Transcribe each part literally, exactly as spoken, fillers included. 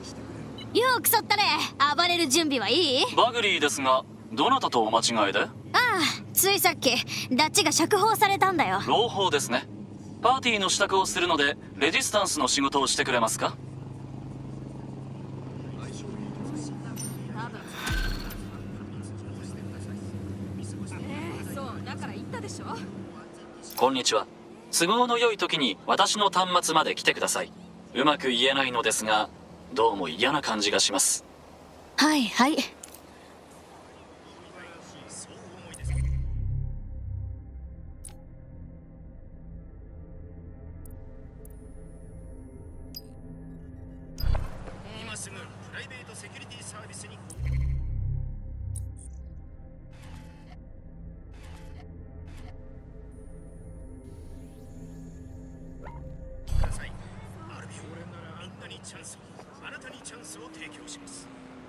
ようくそったれ。暴れる準備はいい？ バグリーですが、どなたとお間違いで？ ああ、ついさっきダッチが釈放されたんだよ。 朗報ですね。パーティーの支度をするのでレジスタンスの仕事をしてくれますか？こんにちは。都合の良い時に私の端末まで来てください。うまく言えないのですが、どうも嫌な感じがします。 はいはい。 今すぐプライベートセキュリティサービスにください。アルビオレンならあんなにチャンスをあなたにチャンスを提供します。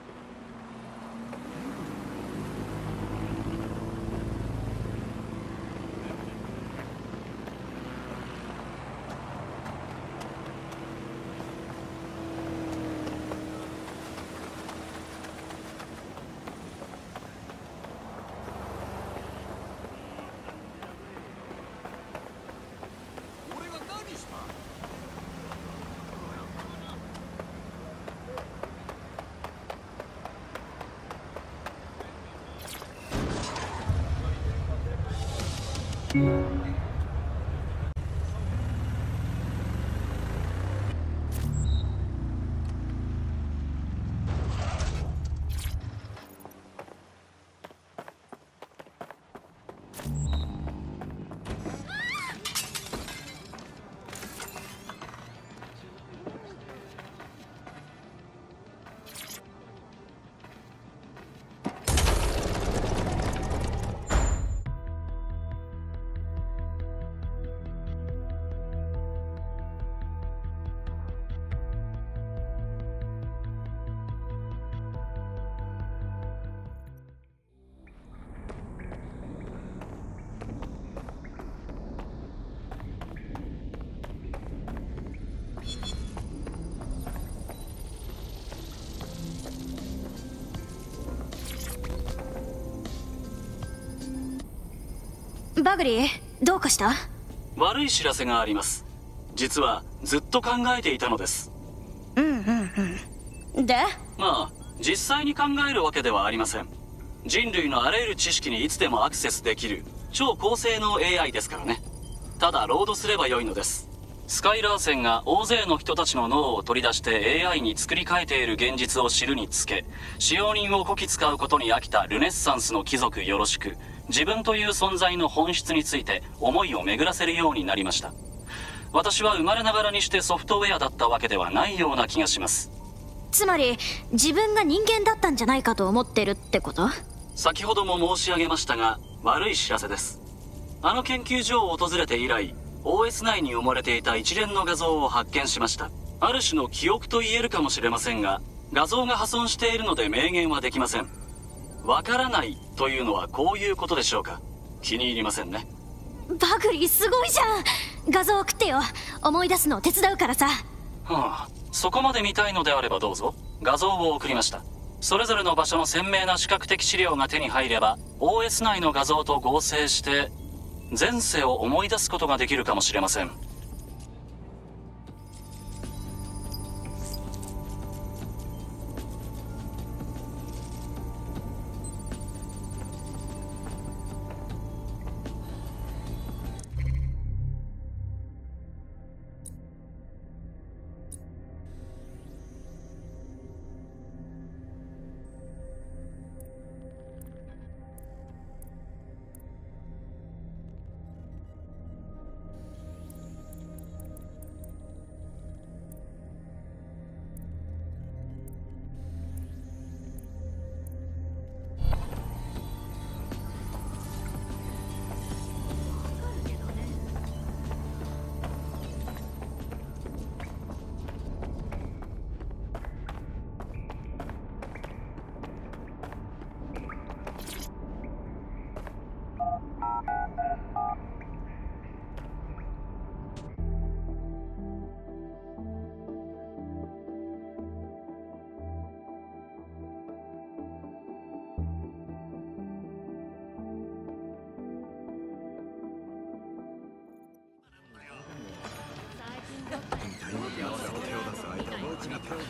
バグリー、どうかした？ 悪い知らせがあります。実はずっと考えていたのです。 うんうんうん。で？ まあ実際に考えるわけではありません。人類のあらゆる知識にいつでもアクセスできる超高性能 エーアイ ですからね。ただロードすればよいのです。スカイラーセンが大勢の人たちの脳を取り出して エーアイ に作り変えている現実を知るにつけ、使用人をこき使うことに飽きたルネッサンスの貴族よろしく、自分という存在の本質について思いを巡らせるようになりました。私は生まれながらにしてソフトウェアだったわけではないような気がします。 つまり自分が人間だったんじゃないかと思ってるってこと？ 先ほども申し上げましたが、悪い知らせです。あの研究所を訪れて以来、オーエス 内に埋もれていた一連の画像を発見しました。ある種の記憶と言えるかもしれませんが、画像が破損しているので明言はできません。わからないというのはこういうことでしょうか。気に入りませんね。 バグリーすごいじゃん。画像送ってよ。思い出すのを手伝うからさ。 はあ、そこまで見たいのであればどうぞ。画像を送りました。それぞれの場所の鮮明な視覚的資料が手に入れば オーエス 内の画像と合成して前世を思い出すことができるかもしれません。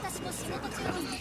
私も仕事中なので。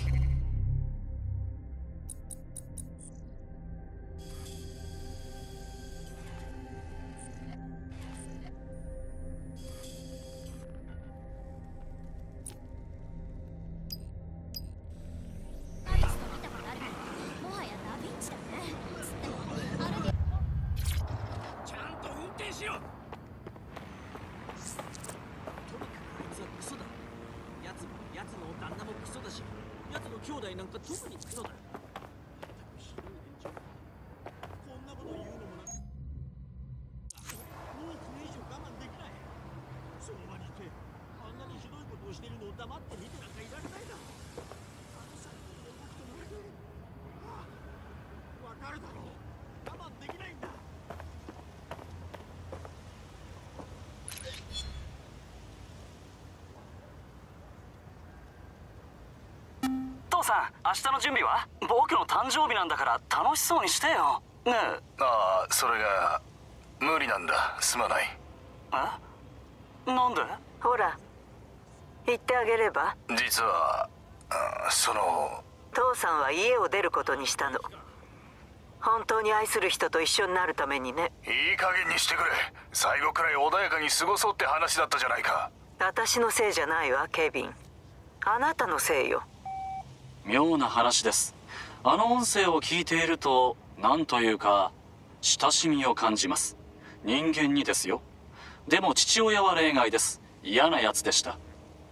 父さん、明日の準備は？僕の誕生日なんだから楽しそうにしてよ。ねえ。 ああ、それが無理なんだ。すまない。 え？なんで？ ほら、言ってあげれば。 実は、あ、その父さんは家を出ることにしたの。本当に愛する人と一緒になるためにね。 いい加減にしてくれ。最後くらい穏やかに過ごそうって話だったじゃないか。 私のせいじゃないわ、ケビン。あなたのせいよ。 妙な話です。あの音声を聞いていると、なんというか親しみを感じます。人間にですよ。でも父親は例外です。嫌なやつでした。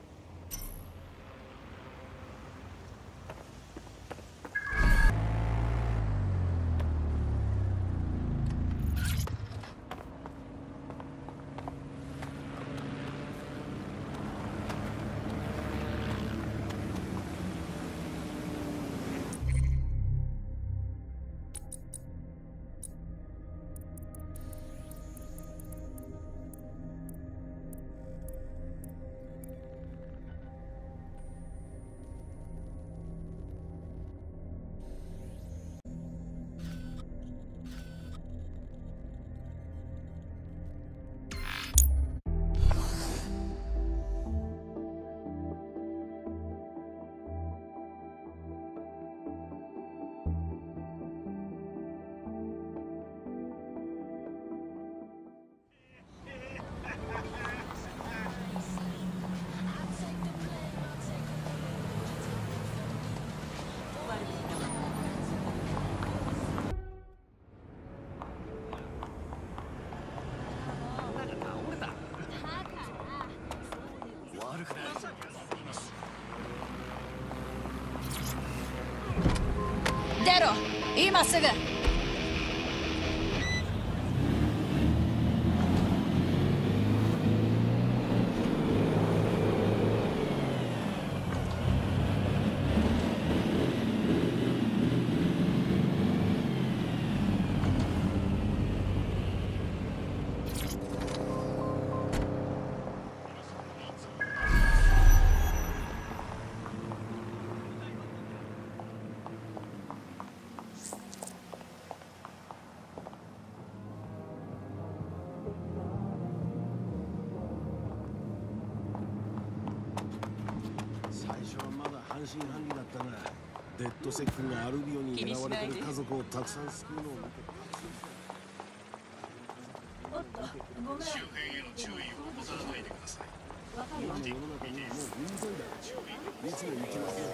出ろ、今すぐ。 半信半疑だったが、デッドセックがアルビオに狙われてる家族をたくさん救うのを見て。 周辺への注意を怠らないでください。 今の世の中にはもううんざりだ。いつも行きますよ。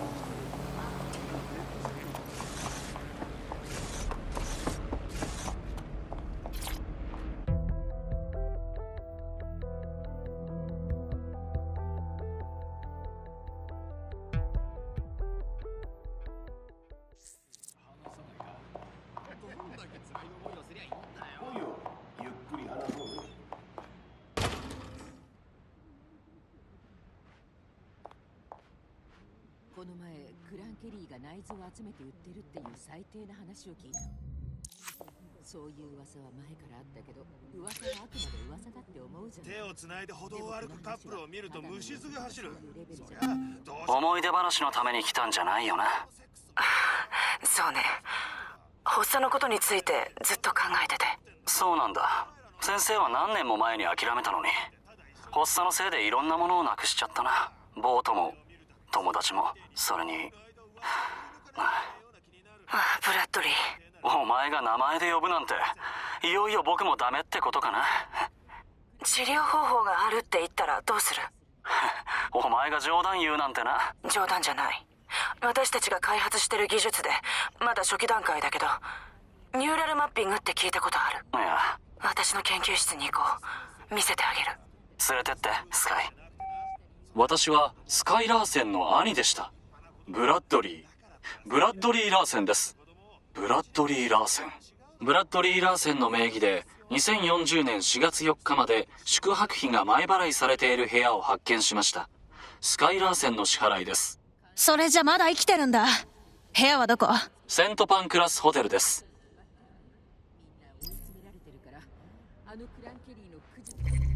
この前グランケリーが内臓を集めて売ってるっていう最低な話を聞いた。そういう噂は前からあったけど、噂はあくまで噂だって思うじゃん。 手をつないで歩道を歩くカップルを見ると虫すぐ走る。そりゃどうし思い出話のために来たんじゃないよな。 そうね。発作のことについてずっと考えてて。 そうなんだ。先生は何年も前に諦めたのに。発作のせいでいろんなものをなくしちゃったな。ボートも友達も。それにああ、ブラッドリー。 お前が名前で呼ぶなんて、いよいよ僕もダメってことかな。 治療方法があるって言ったらどうする？ お前が冗談言うなんてな。 冗談じゃない。私たちが開発してる技術でまだ初期段階だけど、ニューラルマッピングって聞いたことある？ いや、 私の研究室に行こう。見せてあげる。 連れてってスカイ。私はスカイ・ラーセンの兄でした。ブラッドリーブラッドリー・ラーセンです。ブラッドリー・ラーセンブラッドリー・ラーセンの名義でにせんよんじゅうねんしがつよっかまで宿泊費が前払いされている部屋を発見しました。スカイ・ラーセンの支払いです。 それじゃまだ生きてるんだ。部屋はどこ？ セントパンクラスホテルです。 追い詰められてるから、あのクランケリーのクジ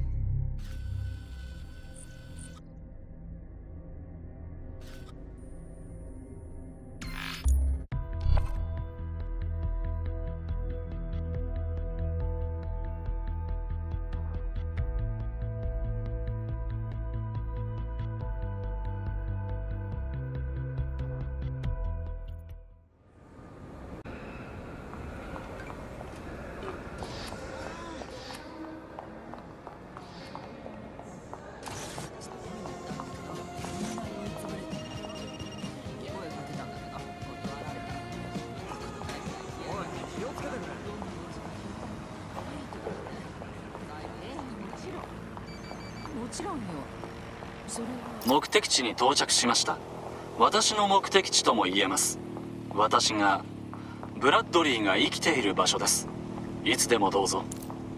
目的地に到着しました。私の目的地とも言えます。私がブラッドリーが生きている場所です。いつでもどうぞ。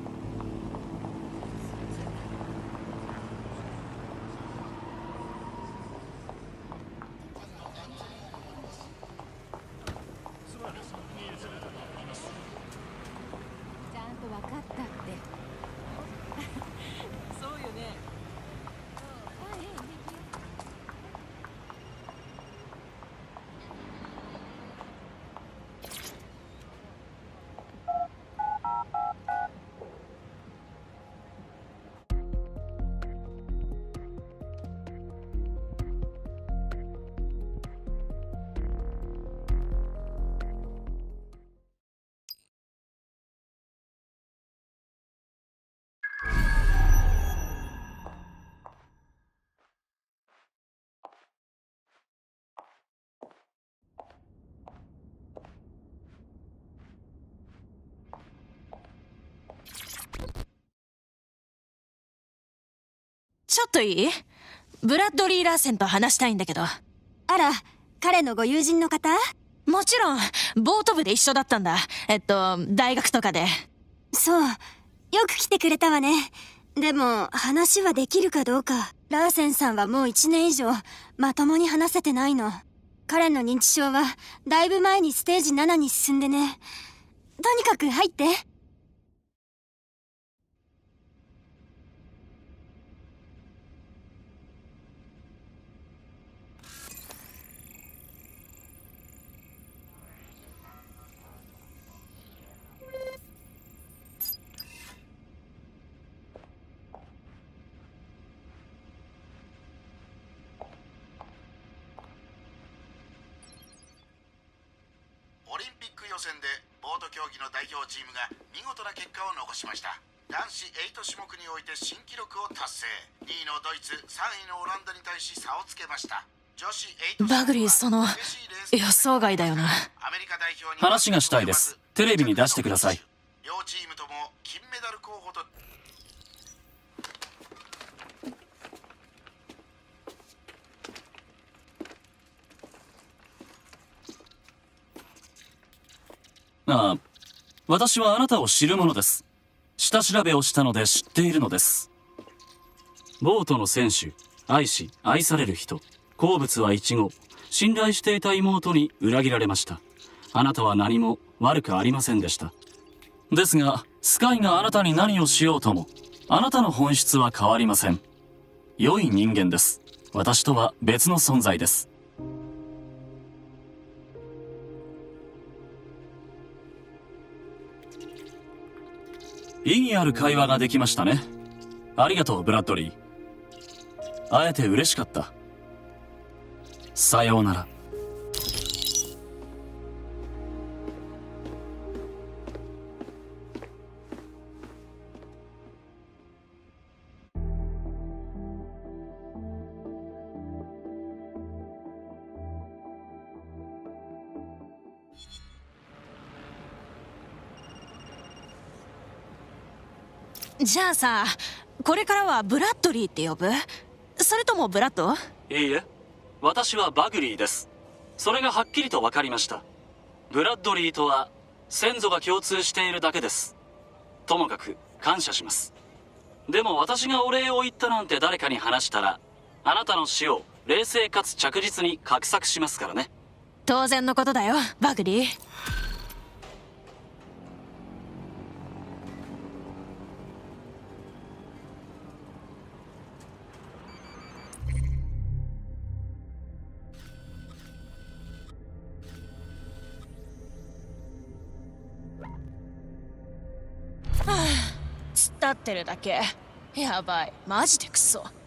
ちゃんと分かったって。そうよね。 ちょっといい？ブラッドリー・ラーセンと話したいんだけど。 あら、彼のご友人の方？ もちろん、ボート部で一緒だったんだ。えっと、大学とかで。 そう、よく来てくれたわね。でも、話はできるかどうか。ラーセンさんはもう一年以上、まともに話せてないの。彼の認知症は、だいぶ前にステージななに進んでね。とにかく入って。 オリンピック予選でボート競技の代表チームが見事な結果を残しました。男子はち種目において新記録を達成。にいのドイツ、さんいのオランダに対し差をつけました。女子はちバグリー、その予想外だよな。 アメリカ代表に話がしたいです。テレビに出してください。 両チームとも金メダル候補と。 ああ、私はあなたを知る者です。下調べをしたので知っているのです。ボートの選手、愛し愛される人、好物はイチゴ、信頼していた妹に裏切られました。あなたは何も悪くありませんでした。ですがスカイがあなたに何をしようとも、あなたの本質は変わりません。良い人間です。私とは別の存在です。意義ある会話ができましたね。ありがとう、ブラッドリー。会えて嬉しかった。 さようなら。 じゃあさ、これからはブラッドリーって呼ぶ？それともブラッド？ いいえ、私はバグリーです。それがはっきりと分かりました。ブラッドリーとは先祖が共通しているだけです。ともかく感謝します。でも私がお礼を言ったなんて誰かに話したら、あなたの死を冷静かつ着実に画策しますからね。 当然のことだよ、バグリー。はあ、突っ立ってるだけ。やばい、マジでクソ。